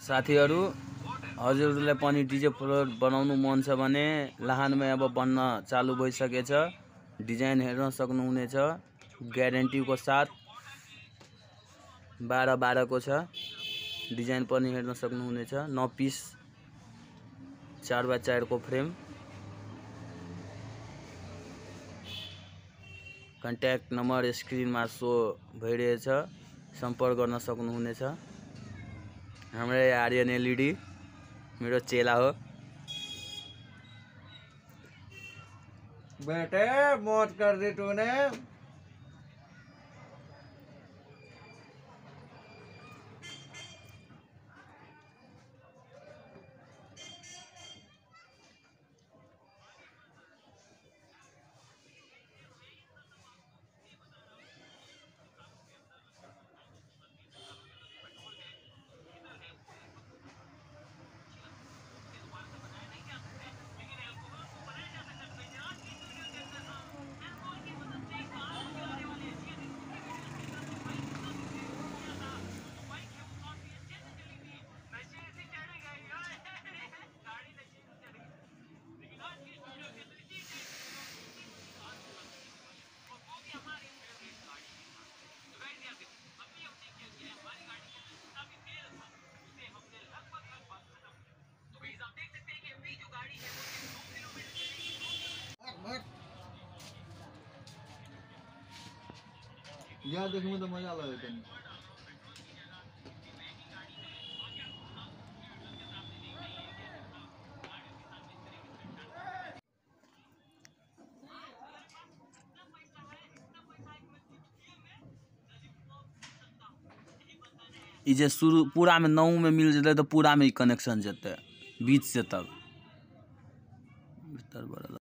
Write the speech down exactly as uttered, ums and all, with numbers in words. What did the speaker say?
साथीहरु हजुरहरुलाई पनि DJ floor बनाउनु मन छ भने लाहानमै अब बन्न चालु भइसकेछ। डिजाइन हेर्न सक्नुहुनेछ ग्यारेन्टी को साथ बाह्र बाह्र को छ। डिजाइन पनि हेर्न सक्नुहुनेछ। नौ पीस चार बाई चार को फ्रेम। कन्ट्याक्ट नम्बर स्क्रिनमा सो भइरहेछ, सम्पर्क गर्न सक्नुहुनेछ। हाम्रो आर्यन एलईडी मेरो चेला हो। बेटे मौत कर दी तूने। यहाँ देखने में तो मजा लगे थे। इजे शुरू पूरा में नौ में मिल जते तो पूरा में कनेक्शन जते बीच से तक भीतर बड़ा